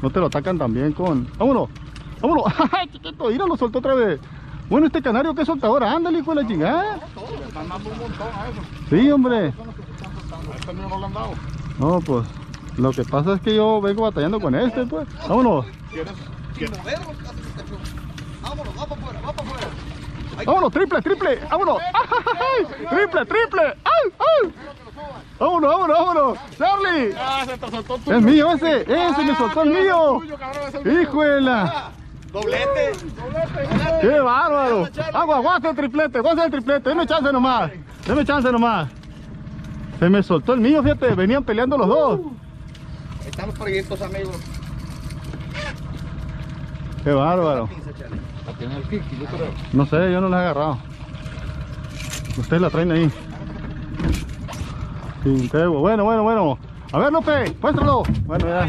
No te lo atacan también con... ¡Vámonos! ¡Vámonos! ¡Ay, chiquito! Mira, lo soltó otra vez. Bueno, este canario que solta ahora, ándale, hijo de la chingada. Están dando un montón a eso. Sí, hombre. A este mío no le han dado. No, pues, lo que pasa es que yo vengo batallando con este, pues. Vámonos. ¿Quieres? Vámonos, va para afuera, va para afuera. Vámonos, triple, triple. Vámonos. ¡Ay! Triple, triple. ¡Ay, ay! Vámonos, vámonos, vámonos. Charlie. Ah, se te soltó el tuyo. Es mío ese. Ese me soltó el mío. Tuyo, cabrón, es el mío. Hijo de la... Doblete. ¡Qué bárbaro! Aguanta el triplete, aguanta el triplete. Deme chance nomás. Deme chance nomás. Se me soltó el mío, fíjate. Venían peleando los dos. Están los proyectos, amigos. Qué bárbaro. La tiene el Kiki, yo creo. No sé, yo no la he agarrado. Ustedes la traen ahí. Sí, bueno. A ver, López, muéstralo. Bueno, ya.